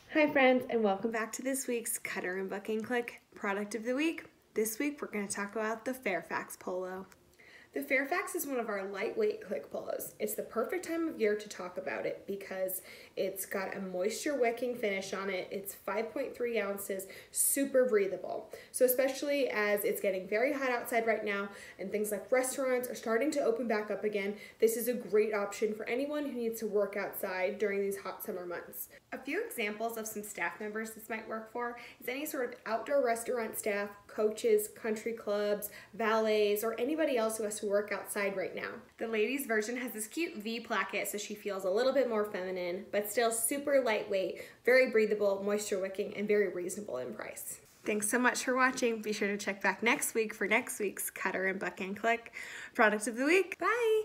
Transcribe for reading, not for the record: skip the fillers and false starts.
Hi friends, and welcome back to this week's Cutter and Bucking Clique product of the week. This week we're going to talk about the Fairfax polo. The Fairfax is one of our lightweight clique polos. It's the perfect time of year to talk about it because it's got a moisture wicking finish on it. It's 5.3 ounces, super breathable. So especially as it's getting very hot outside right now and things like restaurants are starting to open back up again, this is a great option for anyone who needs to work outside during these hot summer months. A few examples of some staff members this might work for is any sort of outdoor restaurant staff, coaches, country clubs, valets, or anybody else who has to work outside right now. The ladies version has this cute V placket so she feels a little bit more feminine, but still super lightweight, very breathable, moisture wicking, and very reasonable in price. Thanks so much for watching. Be sure to check back next week for next week's Cutter and Buck and Clique product of the week. Bye!